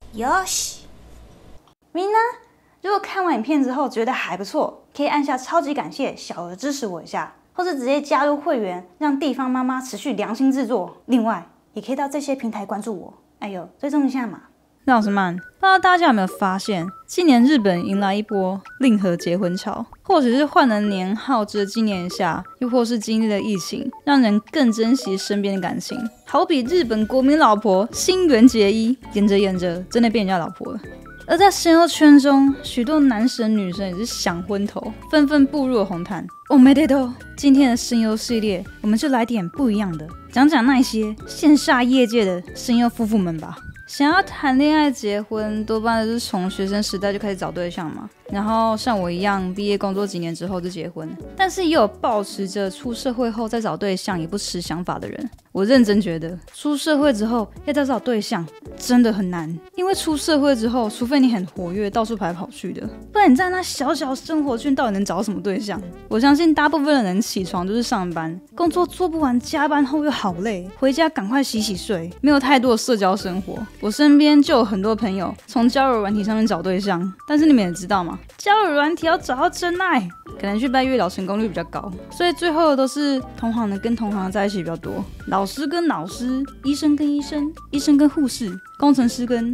よし。みんな，如果看完影片之后觉得还不错，可以按下超级感谢，小额支持我一下，或是直接加入会员，让地方妈妈持续良心制作。另外，也可以到这些平台关注我，追踪一下嘛。 老师们，不知道大家有没有发现，今年日本迎来一波令和结婚潮，或许是换了年号值得纪念一下，又或是经历了疫情，让人更珍惜身边的感情。好比日本国民老婆新垣结衣，演着演着真的变人家老婆了。而在声优圈中，许多男神女神也是想昏头，纷纷步入了红毯。おめでとう！今天的声优系列，我们就来点不一样的，讲讲那些羡煞业界的声优夫妇们吧。想要谈恋爱结婚，多半都是从学生时代就开始找对象嘛，然后像我一样，毕业工作几年之后就结婚。但是也有抱持着出社会后再找对象也不持想法的人。我认真觉得，出社会之后要再找对象真的很难，因为出社会之后，除非你很活跃，到处跑来跑去的，不然你在那小小生活圈到底能找什么对象？我相信大部分的人起床就是上班，工作做不完，加班后又好累，回家赶快洗洗睡，没有太多的社交生活。我身边就有很多朋友从交友软体上面找对象，但是你们也知道嘛，交友软体要找到真爱，可能去拜月老成功率比较高，所以最后都是同行的跟同行的在一起比较多，老师跟老师，医生跟医生，医生跟护士，工程师跟……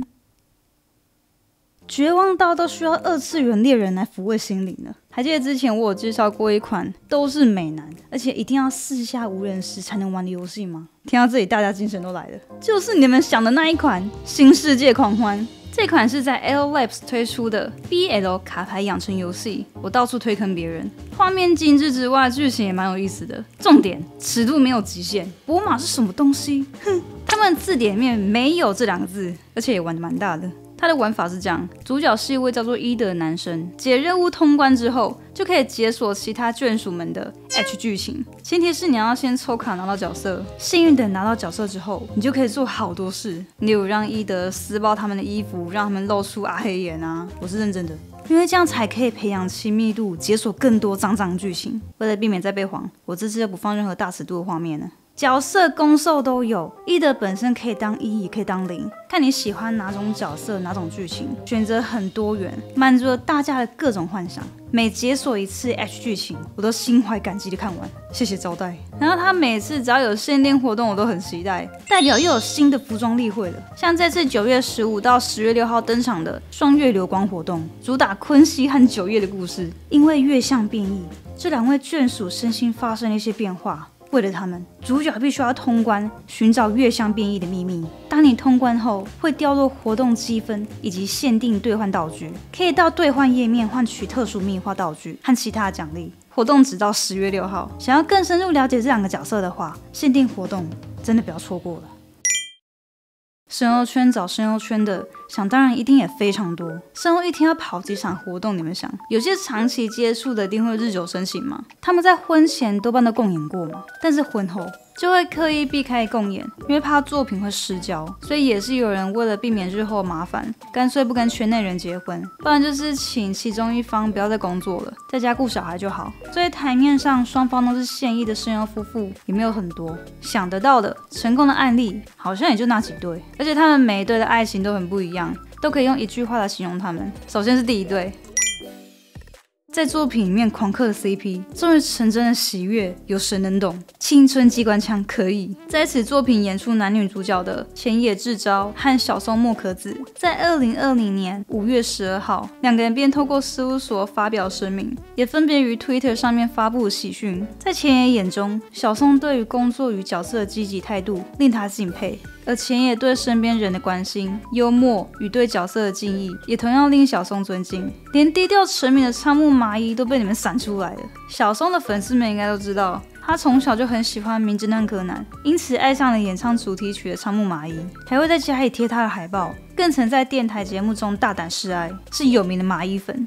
绝望到都需要二次元猎人来抚慰心灵了。还记得之前我有介绍过一款都是美男，而且一定要4下无人时才能玩的游戏吗？听到这里，大家精神都来了，就是你们想的那一款《新世界狂欢》。这款是在 L Labs 推出的 BL 卡牌养成游戏，我到处推坑别人。画面精致之外，剧情也蛮有意思的。重点，尺度没有极限。博马是什么东西？哼，他们字典里面没有这2个字，而且也玩得蛮大的。他的玩法是这样，主角是一位叫做伊德的男生，解任务通关之后，就可以解锁其他眷属们的 H 剧情。前提是你要先抽卡拿到角色，幸运的拿到角色之后，你就可以做好多事，例如让伊德撕爆他们的衣服，让他们露出阿黑眼啊。我是认真的，因为这样才可以培养亲密度，解锁更多脏脏剧情。为了避免再被黄，我这次就不放任何大尺度的画面了。角色攻受都有，伊德本身可以当1，也可以当0，看你喜欢哪种角色哪种剧情，选择很多元，满足了大家的各种幻想。每解锁一次 H 剧情，我都心怀感激的看完，谢谢招待。然后他每次只要有限定活动，我都很期待，代表又有新的服装例会了。像这次9月15到10月6号登场的双月流光活动，主打昆西和九叶的故事。因为月相变异，这2位眷属身心发生了一些变化。为了他们，主角必须要通关，寻找月相变异的秘密。当你通关后，会掉落活动积分以及限定兑换道具，可以到兑换页面换取特殊秘化道具和其他奖励。活动直到10月6号。想要更深入了解这2个角色的话，限定活动真的不要错过了。声优圈找声优圈的，想当然一定也非常多。声优一天要跑几场活动，你们想，有些长期接触的一定会日久生情嘛。他们在婚前多半都共演过嘛，但是婚后就会刻意避开共演，因为怕作品会失焦，所以也是有人为了避免日后麻烦，干脆不跟圈内人结婚，不然就是请其中一方不要再工作了，在家顾小孩就好。所以台面上双方都是现役的声优夫妇也没有很多，想得到的成功的案例好像也就那几对，而且他们每一对的爱情都很不一样，都可以用一句话来形容他们。首先是第一对，在作品里面狂嗑的 CP 终于成真的喜悦，有神能懂，青春机关枪可以。在此作品演出男女主角的前野智昭和小松莫可子，在2020年5月12号，2个人便透过事务所发表声明，也分别于 Twitter 上面发布喜讯。在前野眼中，小松对于工作与角色的积极态度令他敬佩，而前野对身边人的关心、幽默与对角色的敬意，也同样令小松尊敬。连低调成名的仓木麻衣都被你们闪出来了。小松的粉丝们应该都知道，他从小就很喜欢名侦探柯南，因此爱上了演唱主题曲的仓木麻衣，还会在家里贴他的海报，更曾在电台节目中大胆示爱，是有名的麻衣粉。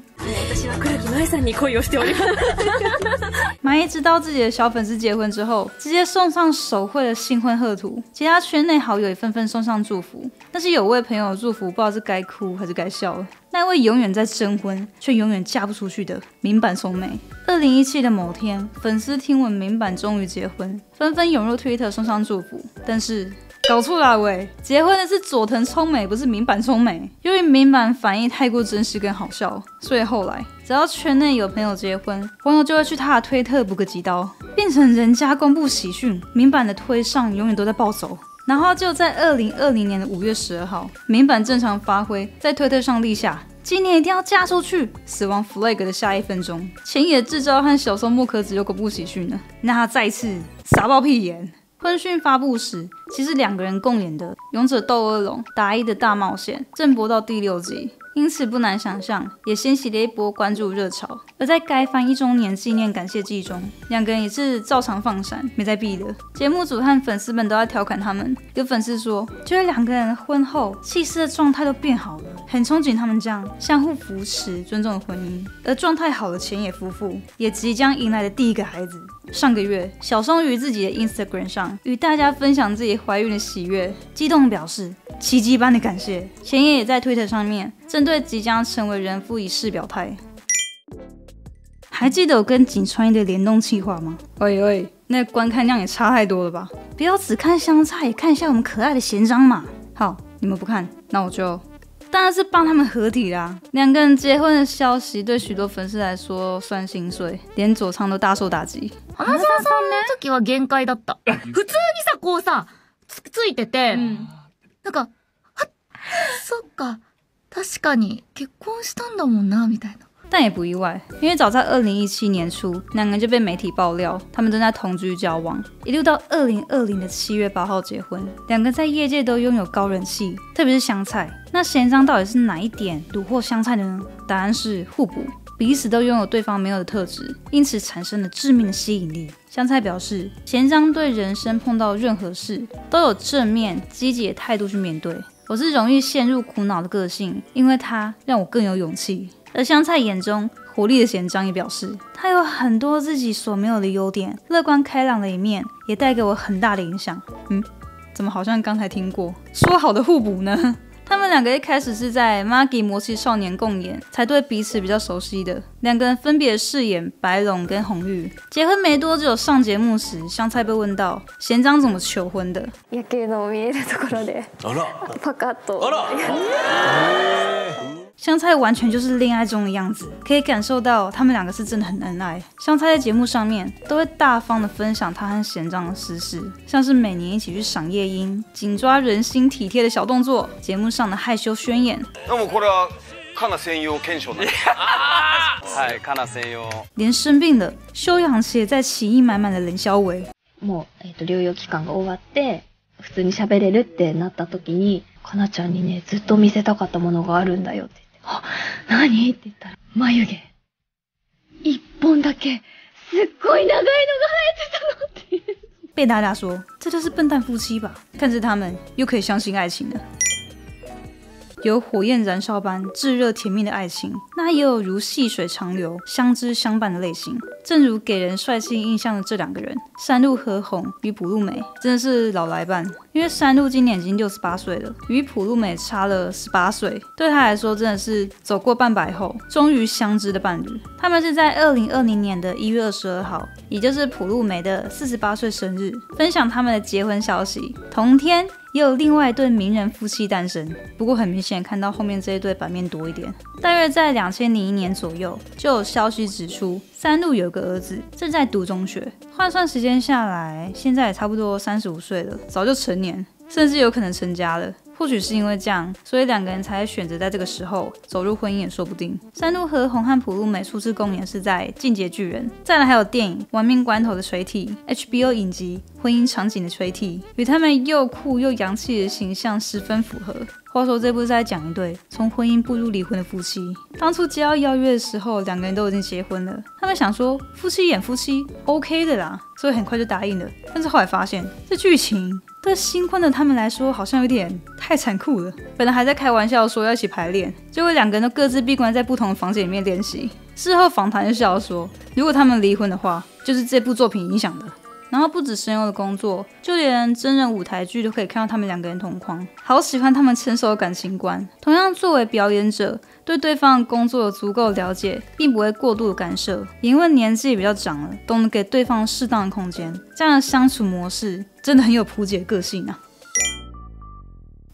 麻衣知道自己的小粉丝结婚之后，直接送上手绘的新婚贺图，其他圈内好友也纷纷送上祝福。但是有位朋友的祝福不知道是该哭还是该笑了，那位永远在征婚却永远嫁不出去的明版松美。2017的某天，粉丝听闻明版终于结婚，纷纷涌入 Twitter 送上祝福，但是搞错了喂！结婚的是佐藤聪美，不是民版聪美。由于民版反应太过真实跟好笑，所以后来只要圈内有朋友结婚，网友就会去他的推特补个几刀，变成人家公布喜讯，民版的推上永远都在暴走。然后就在2020年的5月12号，民版正常发挥，在推特上立下今年一定要嫁出去死亡 flag 的下1分钟，前野智昭和小松木可子又公布喜讯了，那他再次撒爆屁眼。婚讯发布时，其实2个人共演的《勇者斗恶龙：达伊的大冒险》正播到第6集，因此不难想象，也掀起了一波关注热潮。而在该番1周年纪念感谢季中，2个人也是照常放闪，没在避的。节目组和粉丝们都在调侃他们。有粉丝说，觉得2个人婚后气势的状态都变好了，很憧憬他们这样相互扶持、尊重的婚姻。而状态好的前野夫妇也即将迎来的第1个孩子。上个月，小松于自己的 Instagram 上与大家分享自己怀孕的喜悦，激动表示奇迹般的感谢。前野也在 Twitter 上面针对即将成为人夫一事表态。还记得有跟井川一的联动企划吗？喂，那观看量也差太多了吧？不要只看香菜，也看一下我们可爱的贤章嘛。好，你们不看，那我就当然是帮他们合体啦。2个人结婚的消息对许多粉丝来说算心碎，连佐仓都大受打击。 花澤さんの時は限界だった。普通にさこうさついてて、なんかそっか確かに結婚したんだもんなみたいな。 但也不意外，因为早在2017年初，2个人就被媒体爆料，他们正在同居交往，一路到2020的7月8号结婚。2个在业界都拥有高人气，特别是香菜。那贤章到底是哪一点虏获香菜的呢？答案是互补，彼此都拥有对方没有的特质，因此产生了致命的吸引力。香菜表示，贤章对人生碰到任何事都有正面积极的态度去面对。我是容易陷入苦恼的个性，因为他让我更有勇气。而香菜眼中活力的贤章也表示，他有很多自己所没有的优点，乐观开朗的一面也带给我很大的影响。怎么好像刚才听过？说好的互补呢？他们2个一开始是在《Magi 魔奇少年》共演，才对彼此比较熟悉的。2个人分別饰演白龙跟红玉。结婚没多久，上节目时，香菜被问到贤章怎么求婚的。 夜景の見えるところで、パカッと。 香菜完全就是恋爱中的样子，可以感受到他们2个是真的很恩爱。香菜在节目上面都会大方的分享他和贤章的私事，像是每年一起去赏夜莺、紧抓人心体贴的小动作，节目上的害羞宣言。 那么これはカナ専用検証なんです。はい、カナ専用。 连生病了、休养期也在奇意满满的冷小伟。 もう療養期間が終わって普通に喋れるってなった時に、かなちゃんにねずっと見せたかったものがあるんだよって。あ、何って言ったら眉毛1本だけすっごい長いのが生えてたのって被大家说这就是笨蛋夫妻吧，看着他们又可以相信爱情了。有火焰燃烧般炙热甜蜜的爱情，那也有如细水长流、相知相伴的类型。正如给人帅气印象的这2个人，山路和弘与朴路美真的是老来伴。因为山路今年已经68岁了，与朴路美差了18岁，对他来说真的是走过半百后终于相知的伴侣。他们是在2020年的1月22号，也就是朴路美的48岁生日，分享他们的结婚消息。同天也有另外一对名人夫妻诞生，不过很明显看到后面这一对版面多一点。大约在2001年左右，就有消息指出山路有个儿子正在读中学，换算时间下来，现在也差不多35岁了，早就成年，甚至有可能成家了。或许是因为这样，所以2个人才选择在这个时候走入婚姻也说不定。山路和弘和朴路美初次共演是在《进阶巨人》，再来还有电影《玩命关头》的吹替 ，HBO 影集《婚姻场景》的吹替，与他们又酷又洋气的形象十分符合。话说这部是在讲一对从婚姻步入离婚的夫妻。当初接到邀约的时候，2个人都已经结婚了，他们想说夫妻演夫妻 OK 的啦，所以很快就答应了。但是后来发现这剧情对新婚的他们来说好像有点太残酷了。本来还在开玩笑说要一起排练，结果2个人都各自闭关在不同的房间里面练习。事后访谈就笑说，如果他们离婚的话，就是这部作品影响的。然后不止声优的工作，就连真人舞台剧都可以看到他们2个人同框，好喜欢他们成熟的感情观。同样作为表演者，对对方的工作有足够了解，并不会过度的干涉，也因为年纪比较长了，懂得给对方适当的空间。这样的相处模式真的很有普姐的个性啊。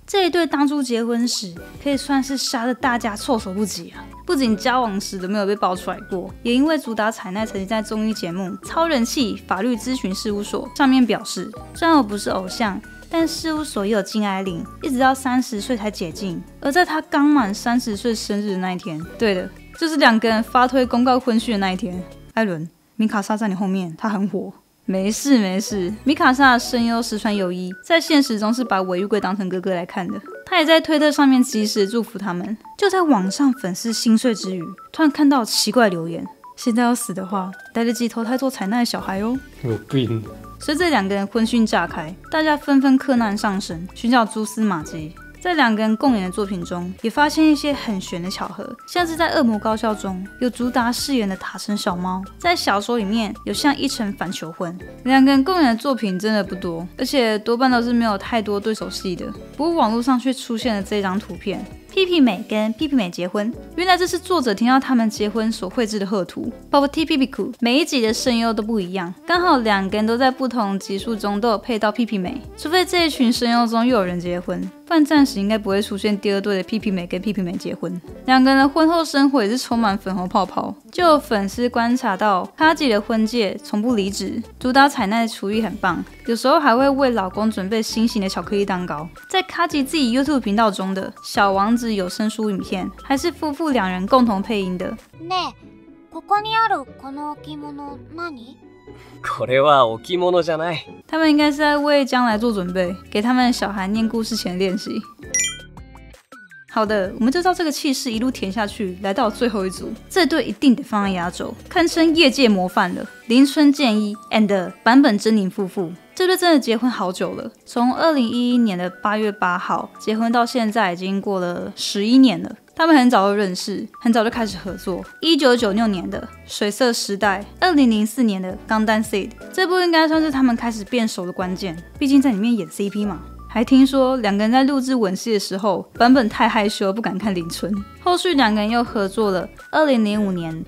这一对当初结婚时可以算是杀得大家措手不及啊！不仅交往时都没有被爆出来过，也因为主打彩奈曾经在综艺节目《超人气法律咨询事务所》上面表示，虽然我不是偶像，但事务所也有禁爱令，一直到30岁才解禁。而在他刚满30岁生日的那一天，对的，就是2个人发推公告婚讯的那一天。艾伦，米卡莎在你后面，他很火。没事没事，米卡莎的声优石川友一在现实中是把尾玉贵当成哥哥来看的，他也在推特上面及时祝福他们。就在网上粉丝心碎之余，突然看到奇怪留言：现在要死的话，来得及投胎做彩奈的小孩哦。 有病！ 随着2个人婚讯炸开，大家纷纷克难上身，寻找蛛丝马迹。在2个人共演的作品中，也发现一些很悬的巧合，像是在《恶魔高校》中有竹达饰演的塔城小猫，在小说里面有向一成反求婚。2个人共演的作品真的不多，而且多半都是没有太多对手戏的。不过网络上却出现了这张图片。屁屁美跟屁屁美结婚，原来这是作者听到他们结婚所绘制的贺图。Pop T 屁屁酷，每一集的声优都不一样，刚好2个人都在不同集数中都有配到屁屁美，除非这一群声优中又有人结婚，不然暂时应该不会出现第2对的屁屁美跟屁屁美结婚。2个人的婚后生活也是充满粉红泡泡，就有粉丝观察到卡吉的婚戒从不离职，主打彩奈的厨艺很棒，有时候还会为老公准备新型的巧克力蛋糕。在卡吉自己 YouTube 频道中的小王子有声书影片，还是夫妇2人共同配音的。 ねえ、ここにあるこの置物何？ これは置物じゃない。 他们应该是在为将来做准备，给他们小孩念故事前练习。好的，我们就照这个气势一路填下去，来到最后一组，这对一定得放在压轴，堪称业界模范了。林村健一 and 坂本真绫夫妇，这对真的结婚好久了，从2011年的8月8号结婚到现在已经过了11年了。他们很早就认识，很早就开始合作。1996年的《水色时代》，2004年的《钢弹 Seed》，这部应该算是他们开始变熟的关键，毕竟在里面演 CP 嘛。还听说2个人在录制吻戏的时候，坂本太害羞不敢看林村。后续2个人又合作了2005年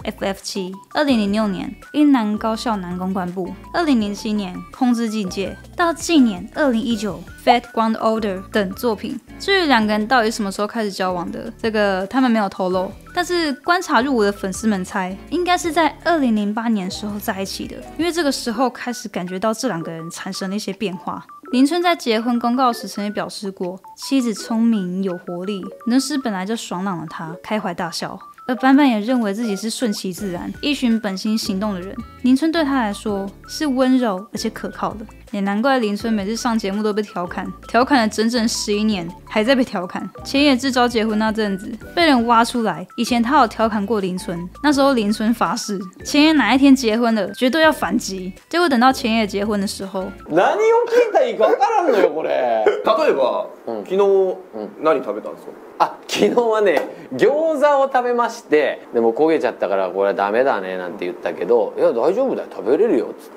FF7、2006年英南高校男公关部、2007年空之境界，到近年2019 Fate Ground Order 等作品。至于2个人到底什么时候开始交往的，这个他们没有透露，但是观察入伍的粉丝们猜，应该是在2008年时候在一起的，因为这个时候开始感觉到这2个人产生了一些变化。林村在结婚公告时曾经表示过，妻子聪明有活力，能使本来就爽朗的他开怀大笑。而坂本也认为自己是顺其自然、依循本心行动的人。林村对他来说是温柔而且可靠的，也难怪林村每次上节目都被调侃了整整11年，还在被调侃。前野智昭结婚那阵子被人挖出来，以前他有调侃过林村，那时候林村发誓前野哪一天结婚了绝对要反击。结果等到前野结婚的时候， 何を聞いたらいいか分からんのよこれ。例えば、昨日、何食べたんですか？あ、昨日はね、餃子を食べまして、でも焦げちゃったからこれはダメだねなんて言ったけど、いや大丈夫だよ食べれるよっつって。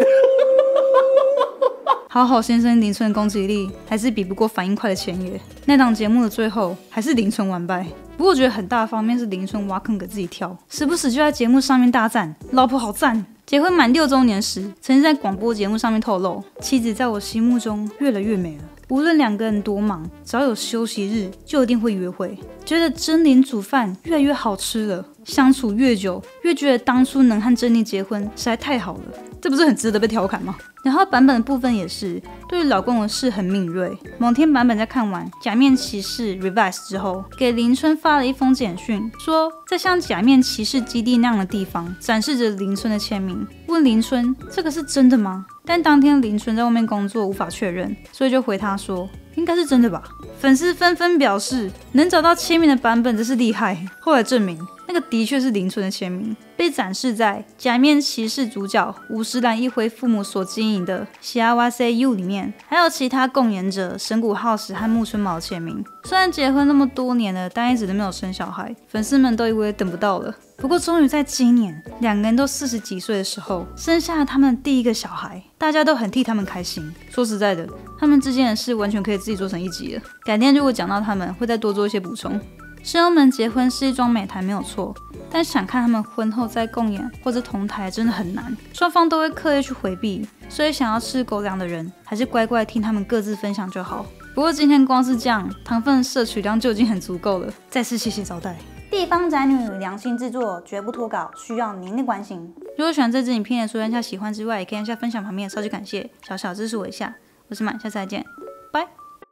好好先生林村的攻击力还是比不过反应快的前野。那档节目的最后还是林村完败。不过我觉得很大的方面是林村挖坑给自己跳，时不时就在节目上面大赞老婆好赞。结婚满6周年时，曾经在广播节目上面透露，妻子在我心目中越来越美了。无论2个人多忙，只要有休息日就一定会约会。觉得真绫煮饭越来越好吃了，相处越久越觉得当初能和真绫结婚实在太好了，这不是很值得被调侃吗？然后版本的部分也是对于老公的事很敏锐。某天版本在看完《假面骑士 Revice》之后，给林村发了一封简讯，说在像假面骑士基地那样的地方展示着林村的签名，问林村这个是真的吗？但当天林村在外面工作无法确认，所以就回他说应该是真的吧。粉丝纷纷表示能找到签名的版本真是厉害。后来证明那个的确是林村的签名，被展示在假面骑士主角五十岚一辉父母所经营的幸せ U 里面，还有其他共演者神谷浩史和木村卯的签名。虽然结婚那么多年了，但一直都没有生小孩，粉丝们都以为等不到了。不过终于在今年2个人都40几岁的时候生下了他们的第一个小孩，大家都很替他们开心。说实在的，他们之间的事完全可以自己做成一集了，改天如果讲到他们会再多做一些补充。声优们结婚是一桩美谈没有错，但想看他们婚后再共演或者同台真的很难，双方都会刻意去回避，所以想要吃狗粮的人还是乖乖听他们各自分享就好。 不过今天光是这样，糖分摄取量就已经很足够了。再次谢谢招待。 地方宅女良心制作，绝不脱稿，需要您的关心。 如果喜欢这支影片，除了按下喜欢之外，也可以按下分享旁边的超级感谢，小小支持我一下。我是满，下次再见，拜。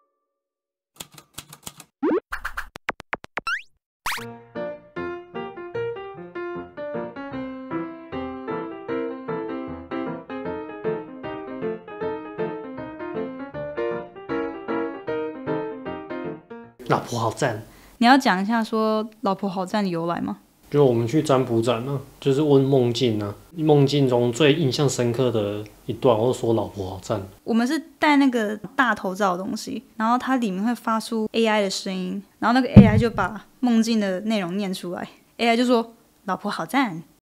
老婆好赞！ 你要讲一下说老婆好赞的由来吗？ 就我们去占卜展啊，就是问梦境啊，梦境中最印象深刻的一段，我就说老婆好赞。 我们是戴那个大头罩的东西，然后它里面会发出 AI 的声音，然后那个 AI 就把梦境的内容念出来，AI 就说老婆好赞。